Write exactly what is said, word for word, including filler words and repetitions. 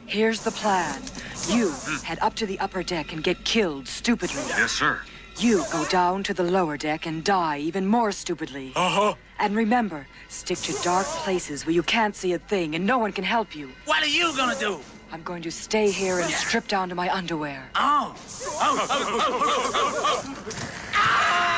Here's the plan. You head up to the upper deck and get killed stupidly. Yes, sir. You go down to the lower deck and die even more stupidly. Uh-huh. And remember, stick to dark places where you can't see a thing and no one can help you. What are you gonna do? I'm going to stay here and strip down to my underwear. Oh. Oh. Oh. Oh. Oh. Oh. Ah!